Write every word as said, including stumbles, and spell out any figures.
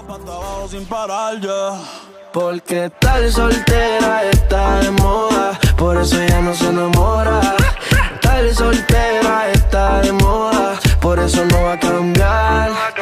Pata abajo sin parar ya. Porque tal soltera está de moda, por eso ella no se enamora. Tal soltera está de moda, por eso no va a cambiar.